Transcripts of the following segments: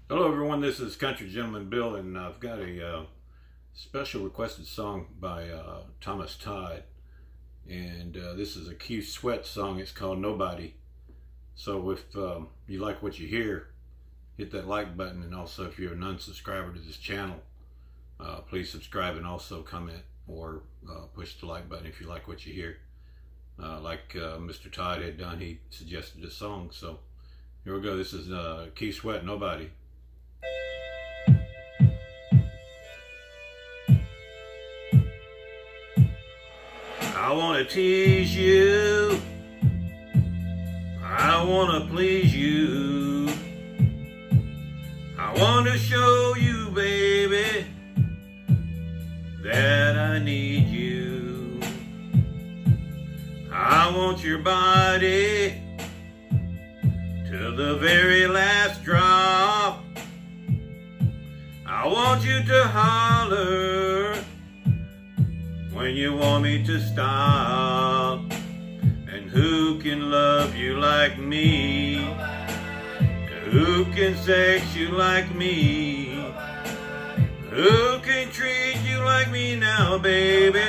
Hello everyone, this is Country Gentleman Bill, and I've got a special requested song by Thomas Todd, and this is a Keith Sweat song. It's called Nobody. So if you like what you hear, hit that like button, and also if you're a non-subscriber to this channel, please subscribe and also comment or push the like button if you like what you hear. Like Mr. Todd had done, he suggested a song, so here we go. This is Keith Sweat, Nobody. I wanna tease you, I wanna please you, I wanna show you, baby, that I need you. I want your body till the very last drop. I want you to holler when you want me to stop. And who can love you like me? Who can sex you like me? Who can treat you like me now, baby?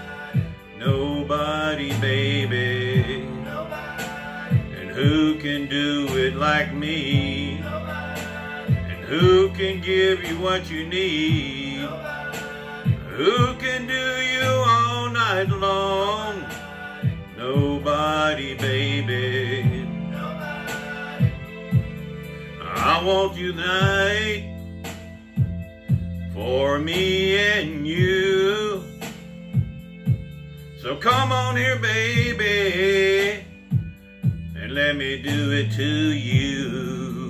Nobody, baby. And who can do it like me? And who can give you what you need? Who can do you all night long? Nobody, baby. I want you tonight for me and you. So come on here, baby, and let me do it to you.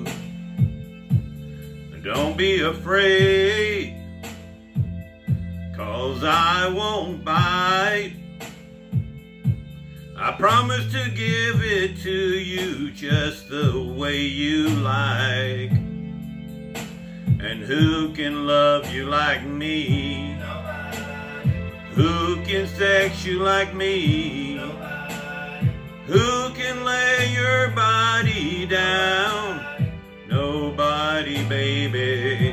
Don't be afraid, 'cause I won't bite. I promise to give it to you just the way you like. And who can love you like me? Who can sex you like me? Who can lay your body down? Nobody, baby.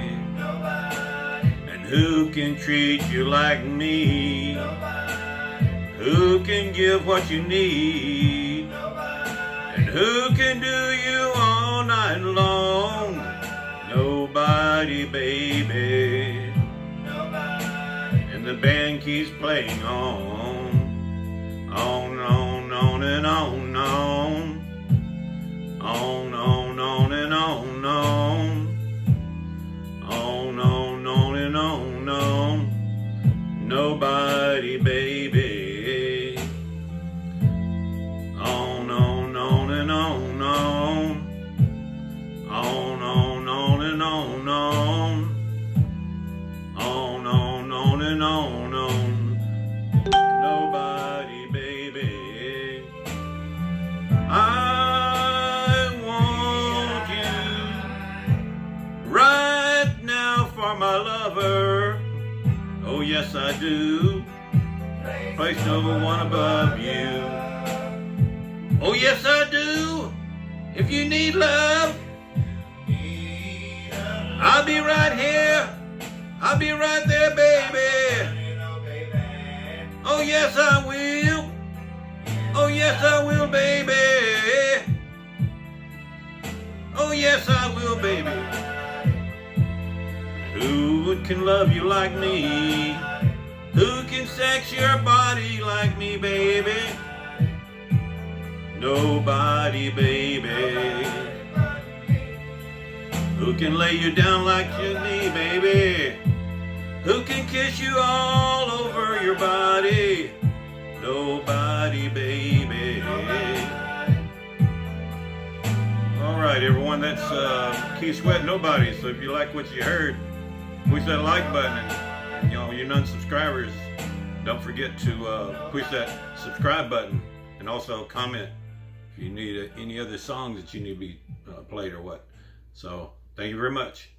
Who can treat you like me? Who can give what you need? And who can do you all night long? Nobody, baby. And the band keeps playing on and on, on and on, on and on. Nobody, baby. On and on. On and on. Nobody, baby. I want you right now for my lover. Oh yes I do. Place no one above you. Oh yes I do. If you need love, I'll be right here. I'll be right there, baby. Oh yes I will. Oh yes I will, baby. Oh yes I will, baby. Who can love you like me? Who can sex your body like me, baby? Nobody, baby. Who can lay you down like you need, baby? Who can kiss you all over your body? Nobody, baby. Alright everyone, that's Keith Sweat, Nobody. So if you like what you heard, push that like button, and you know, your non-subscribers, don't forget to push that subscribe button, and also comment if you need any other songs that you need to be played or what. So thank you very much.